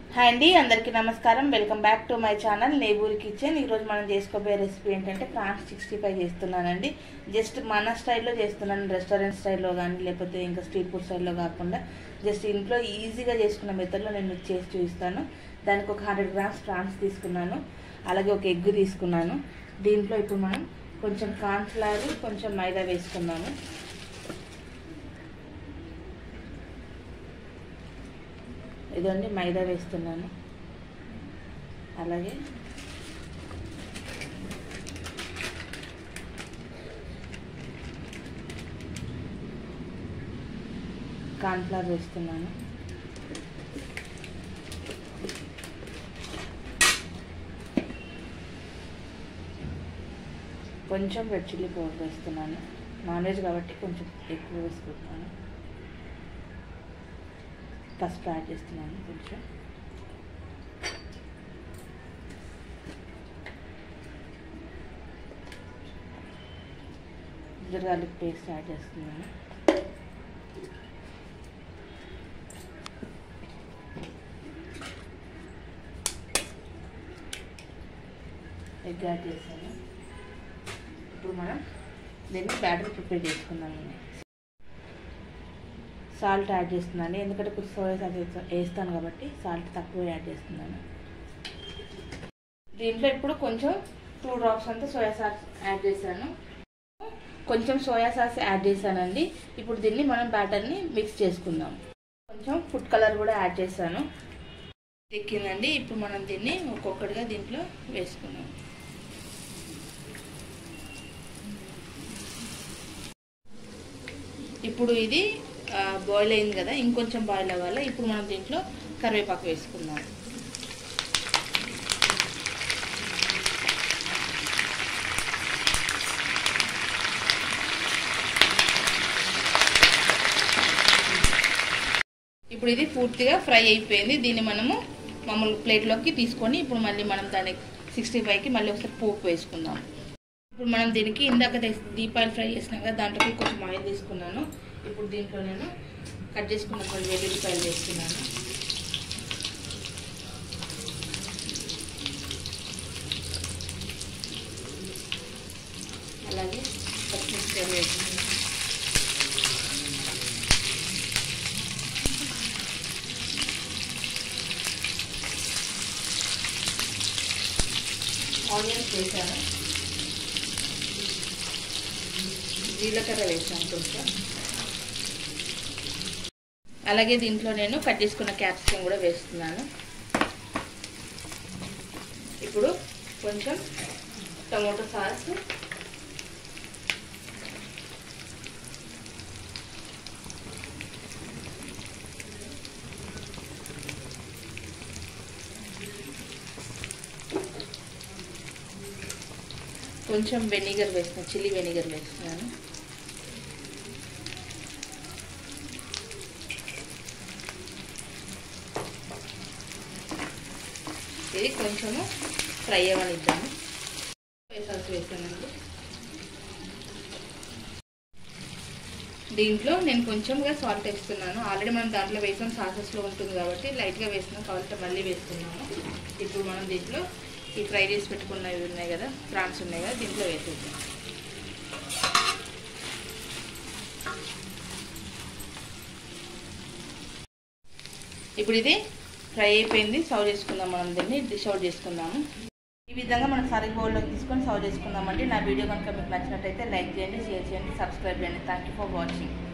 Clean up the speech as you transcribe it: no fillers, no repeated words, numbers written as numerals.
Hi అండి, అందరికీ నమస్కారం. Welcome back to my channel Neburi kitchen. ఈరోజు మనం చేసుకోబోయే రెసిపీ ఏంటంటే ప్రాన్స్ 65 చేస్తున్నానండి. జస్ట్ మన స్టైల్లో చేస్తున్నాను, రెస్టారెంట్ స్టైల్లో కానీ లేకపోతే ఇంకా స్ట్రీట్ ఫుడ్ స్టైల్లో కాకుండా జస్ట్ ఇంట్లో ఈజీగా చేసుకున్న మెథడ్లో నేను మీకు చేసి చూపిస్తాను. దానికి ఒక 100 గ్రామ్స్ ప్రాన్స్ తీసుకున్నాను, అలాగే ఒక ఎగ్ తీసుకున్నాను. దీంట్లో ఇప్పుడు మనం కొంచెం కార్న్ఫ్లవర్, కొంచెం మైదా వేసుకున్నాము. ఇదండి మైదా వేస్తున్నాను, అలాగే కార్న్ఫ్లవర్ వేస్తున్నాను, కొంచెం రెడ్ చిల్లీ పౌడర్ వేస్తున్నాను. నాన్ వెజ్ కాబట్టి కొంచెం ఎక్కువ వేసుకుంటున్నాను. పసుపు యాడ్ చేస్తున్నాను, కొంచెం జింజర్ గార్లిక్ పేస్ట్ యాడ్ చేస్తున్నాను. ఎగ్ యాడ్ చేశాను. ఇప్పుడు మనం దీన్ని బ్యాటర్ ప్రిపేర్ చేసుకుందాము. సాల్ట్ యాడ్ చేస్తున్నాను, ఎందుకంటే కొంచెం సోయా సాస్ వేస్తాను కాబట్టి సాల్ట్ తక్కువ యాడ్ చేస్తున్నాను. దీంట్లో ఇప్పుడు కొంచెం 2 డ్రాప్స్ అంతా సోయా సాస్ యాడ్ చేశాను. కొంచెం సోయా సాస్ యాడ్ చేశానండి. ఇప్పుడు దీన్ని మనం బ్యాటర్ని మిక్స్ చేసుకుందాం. కొంచెం ఫుడ్ కలర్ కూడా యాడ్ చేశాను. ఎక్కిందండి. ఇప్పుడు మనం దీన్ని ఒక్కొక్కటిగా దీంట్లో వేసుకుందాం. ఇప్పుడు ఇది బాయిల్ అయింది కదా, ఇంకొంచెం బాయిల్ అవ్వాలి. ఇప్పుడు మనం దీంట్లో కరివేపాకు వేసుకుందాం. ఇప్పుడు ఇది పూర్తిగా ఫ్రై అయిపోయింది. దీన్ని మనము మామూలు ప్లేట్లోకి తీసుకొని ఇప్పుడు మళ్ళీ మనం దాన్ని 65కి మళ్ళీ ఒకసారి పోపు వేసుకుందాం. ఇప్పుడు మనం దీనికి ఇందాక డీప్ ఆయిల్ ఫ్రై చేసినాం కదా, దాంట్లోకి కొంచెం ఆయిల్ తీసుకున్నాను. ఇప్పుడు దీంట్లో నేను కట్ చేసుకున్నటువంటి వెల్లుల్లిపాయలు వేస్తున్నాను. అలాగే పచ్చిమిరపకాయలు వేస్తున్నాను. ఆనియన్స్ వేసాను, జీలకర్ర వేసాను కొంచెం, అలాగే దీంట్లో నేను కట్ చేసుకున్న క్యాప్సికమ్ కూడా వేస్తున్నాను. ఇప్పుడు కొంచెం టమాటో సాస్, కొంచెం వెనిగర్ వేస్తున్నాను, చిల్లీ వెనిగర్ వేస్తున్నాను. ఇది కొంచెము ఫ్రై అవ్వనిద్దాము. సాస్ వేసానండి. దీంట్లో నేను కొంచెంగా సాల్ట్ వేస్తున్నాను. ఆల్రెడీ మనం దాంట్లో వేసాం, సాసెస్లో ఉంటుంది కాబట్టి లైట్గా వేస్తున్నాం, కాబట్టి మళ్ళీ వేస్తున్నాము. ఇప్పుడు మనం దీంట్లో ఈ ఫ్రై చేసి పెట్టుకున్నవి ఉన్నాయి కదా, ప్రాన్స్ ఉన్నాయి కదా, దీంట్లో వేసేద్దాం. ఇప్పుడు ఇది ఫ్రై అయిపోయింది, సర్వ్ చేసుకుందాం. మనం దీన్ని డిష్ అవుట్ చేసుకుందాము. ఈ విధంగా మనం సర్వింగ్ బౌల్లోకి తీసుకొని సర్వ్ చేసుకుందామండి. నా వీడియో కనుక మీకు నచ్చినట్టయితే లైక్ చేయండి, షేర్ చేయండి, సబ్స్క్రైబ్ చేయండి. Thank you for watching.